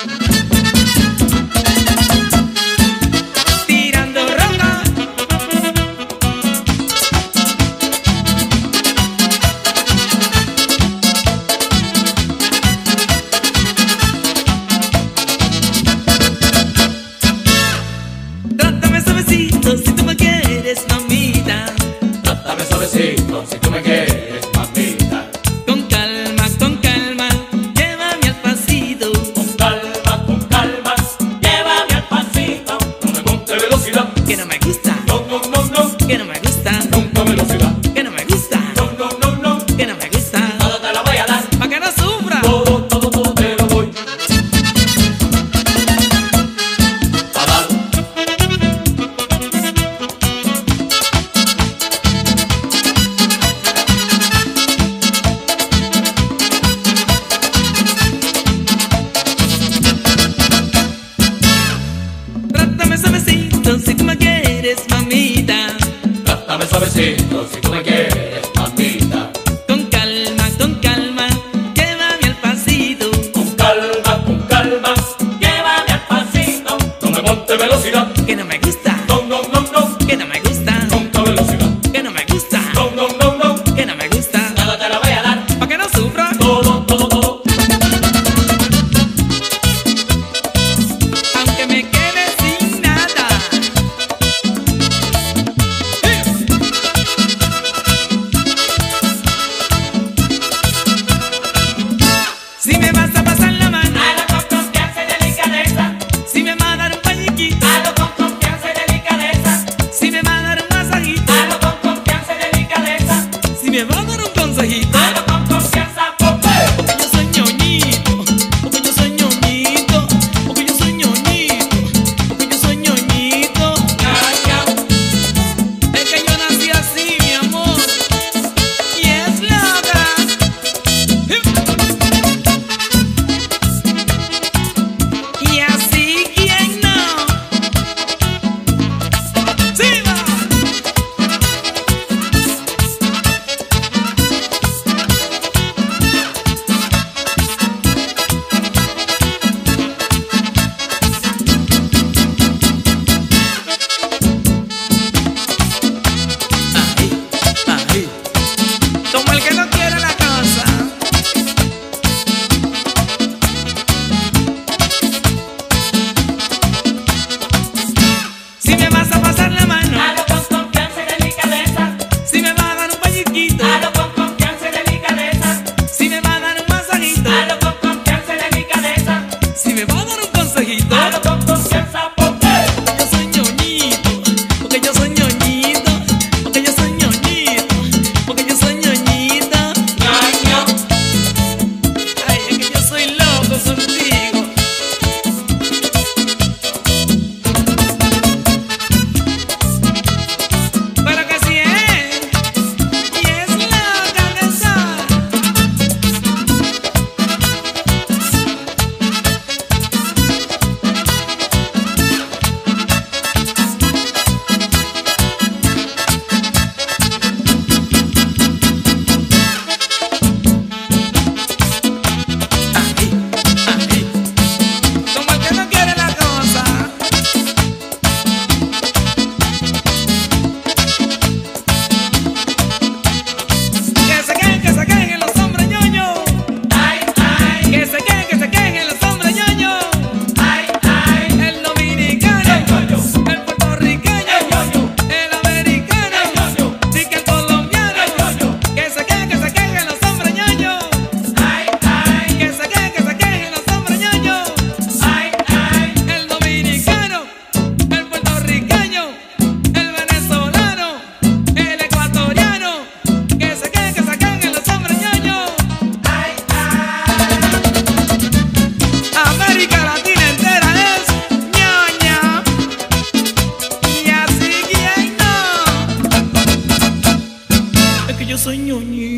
Si tú me quieres, mamita. Trátame suavecito si tú me quieres, mamita. Con calma, llévame al pasito. Con calma, llévame al pasito. No me monte velocidad, Que no me gusta, no, no, no, no. que no me gusta, Nunca velocidad, que no me gusta, no, no, no, no. que no me gusta. Todo te lo voy a dar, Pa' que no sufra. todo, todo, todo te lo doy. A dar. Trátame suavecito si tú me quieres, mamita. Trátame suavecito si tú me quieres, mamita. Con calma, llévame al pasito. Con calma, llévame al pasito. No me monte velocidad, Que no me gusta, no, no, no, no. que no me gusta, Nunca velocidad, que no me gusta, no, no, no, no. que no me gusta. Nada te la voy a dar, Pa' que no sufra. todo, todo, todo. Aunque me quede sin nada. Si me vas a pasar la mano, Hazlo con confianza y delicadeza. si me vas a dar un pañiquito, Hazlo con confianza y delicadeza. si me vas a dar un masajito, Hazlo con confianza y delicadeza. si me vas a dar un consejito. Hazlo con confianza, porque Porque yo soy ñoñito, porque yo soy ñoñito, porque yo soy ñoñito, porque yo soy ñoñito. Es que yo nací así, mi amor, y es loca. Y así, ¿quién no? ¡Sí, va! Ahí. Como el que no quiere la cosa. Si me vas a pasar la mano, hazlo con confianza y delicadeza. si me vas a dar un pañiquito, Hazlo con confianza y delicadeza. si me vas a dar un masajito, Hazlo con confianza y delicadeza. si me vas a dar un consejito. Hazlo con confianza, porque Yo soy ñoñito, porque yo soy ñoñito, porque yo soy ñoñito, porque yo soy ñoñito. ñaño. Ay, es que yo soy loco contigo. Pero que sí es, y es loca que soy. Ahí. Como el que no quiere la cosa. Que se queden los hombres ñoños. Ay, ay, Que se queden los hombres ñoños. ay, ay. El dominicano, El ñoño. el puertorriqueño, El ñoño. el americano, El ñoño. y que el colombiano. El ñoño. Que se queden los hombres ñoños. Ay, ay, Que se queden los hombres ñoños. ay, ay. El dominicano, el puertorriqueño, el venezolano, el ecuatoriano. Que se queden los hombres ñoños. Ay, ay. América Latina entera es ñoña. Y así, ¿quién no? Es que yo soy ñoñito.